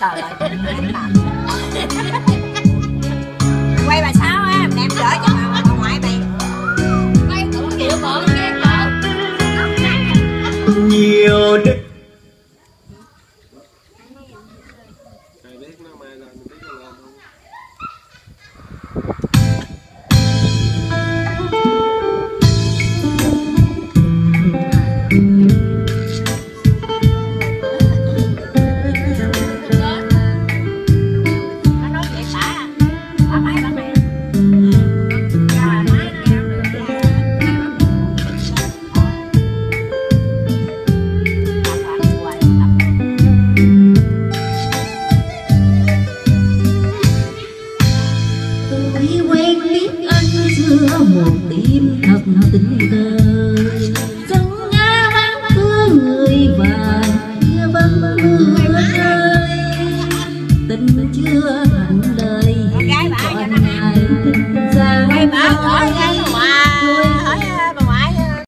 Trời ơi, quay bà Sáu á, đem gửi cho bà ngoại mày. Quay cũng chịu bự nghe cậu. Nhiều đất. Một tim thật tình cờ sông Nga vắng cứ người và vắng mưa rơi tình chưa